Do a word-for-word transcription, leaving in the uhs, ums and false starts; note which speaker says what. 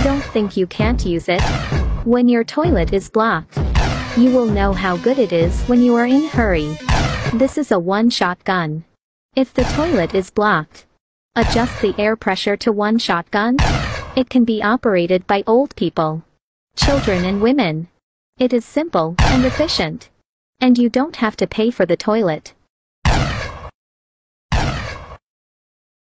Speaker 1: Don't think you can't use it. When your toilet is blocked, you will know how good it is when you are in a hurry. This is a one-shot gun. If the toilet is blocked, adjust the air pressure to one-shot gun. It can be operated by old people, children and women. It is simple and efficient. And you don't have to pay for the toilet.